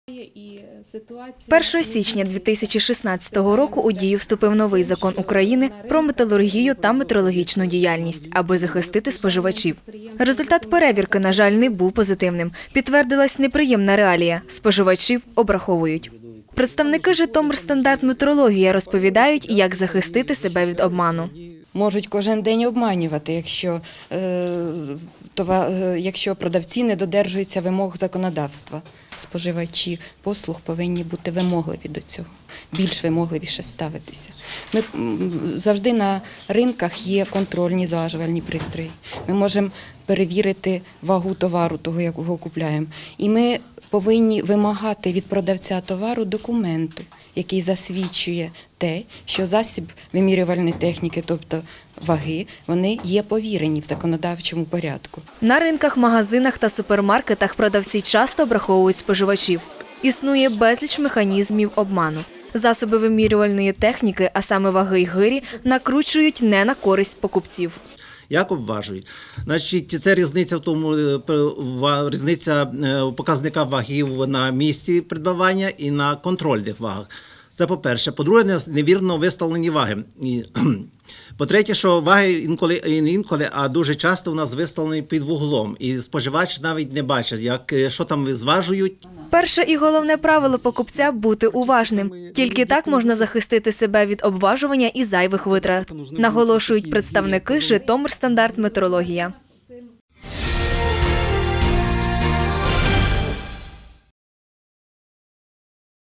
1 січня 2016 року у дію вступив новий закон України про металургію та метрологічну діяльність, аби захистити споживачів. Результат перевірки, на жаль, не був позитивним. Підтвердилась неприємна реалія – споживачів обраховують. Представники «Житомирстандартметрологія» розповідають, як захистити себе від обману. Можуть кожен день обманювати, якщо продавці не додержуються вимог законодавства. Споживачі послуг повинні бути вимогливі до цього, більш вимогливіше ставитися. Завжди на ринках є контрольні зважувальні пристрої. Ми можемо перевірити вагу товару, того, якого купуємо. І ми повинні вимагати від продавця товару документу, який засвідчує те, що засіб вимірювальної техніки, тобто ваги, вони є повірені в законодавчому порядку. На ринках, магазинах та супермаркетах продавці часто обраховують споживачів. Існує безліч механізмів обману. Засоби вимірювальної техніки, а саме ваги й гирі, накручують не на користь покупців. Як обважують? Значить, це різниця в тому, різниця показника вагів на місці придбавання і на контрольних вагах. Це по-перше. По-друге, невірно виставлені ваги. По-третє, що ваги інколи, а дуже часто у нас виставлені під вуглом. І споживач навіть не бачить, що там зважують. Перше і головне правило покупця – бути уважним. Тільки так можна захистити себе від обважування і зайвих витрат, наголошують представники «Житомирстандартметрологія».